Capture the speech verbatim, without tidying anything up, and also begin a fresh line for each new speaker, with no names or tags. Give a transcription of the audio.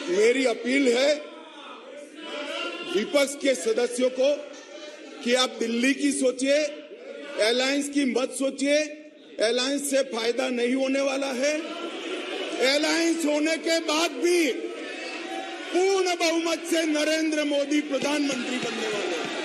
मेरी अपील है विपक्ष के सदस्यों को कि आप दिल्ली की सोचिए, अलायंस की मत सोचिए। अलायंस से फायदा नहीं होने वाला है। अलायंस होने के बाद भी पूर्ण बहुमत से नरेंद्र मोदी प्रधानमंत्री बनने वाले हैं।